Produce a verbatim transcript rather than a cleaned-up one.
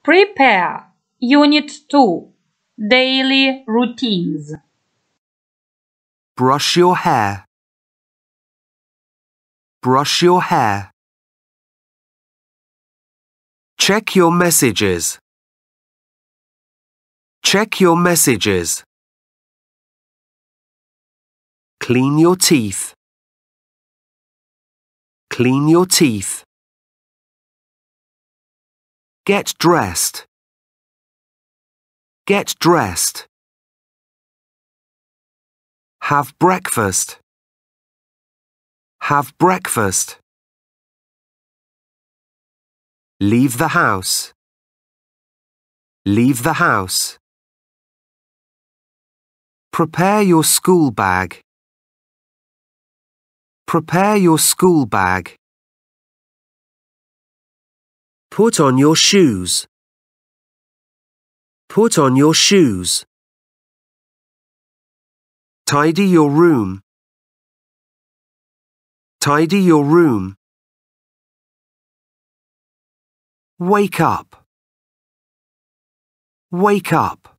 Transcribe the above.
Prepare. Unit two. Daily routines. Brush your hair. Brush your hair. Check your messages. Check your messages. Clean your teeth. Clean your teeth. Get dressed. Get dressed. Have breakfast. Have breakfast. Leave the house. Leave the house. Prepare your school bag. Prepare your school bag. Put on your shoes. Put on your shoes. Tidy your room. Tidy your room. Wake up. Wake up.